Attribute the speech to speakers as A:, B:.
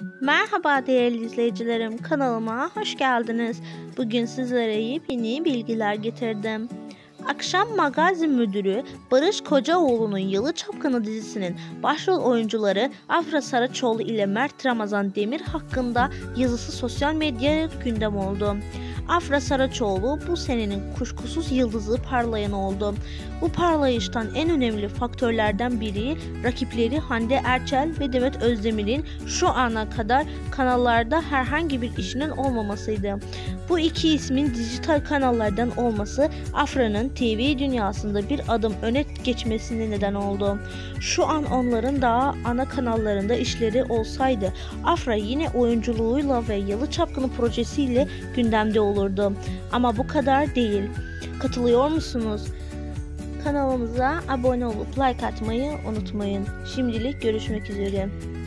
A: Merhaba değerli izleyicilerim, kanalıma hoş geldiniz. Bugün sizlere yeni bilgiler getirdim. Akşam Magazin Müdürü Barış Kocaoğlu'nun Yalı Çapkını dizisinin başrol oyuncuları Afra Saraçoğlu ile Mert Ramazan Demir hakkında yazısı sosyal medyaya gündem oldu. Afra Saraçoğlu bu senenin kuşkusuz yıldızı parlayan oldu. Bu parlayıştan en önemli faktörlerden biri rakipleri Hande Erçel ve Demet Özdemir'in şu ana kadar kanallarda herhangi bir işinin olmamasıydı. Bu iki ismin dijital kanallardan olması Afra'nın TV dünyasında bir adım öne geçmesine neden oldu. Şu an onların daha ana kanallarında işleri olsaydı Afra yine oyunculuğuyla ve Yalı Çapkını projesiyle gündemde olurdu. Ama bu kadar değil. Katılıyor musunuz? Kanalımıza abone olup like atmayı unutmayın. Şimdilik görüşmek üzere.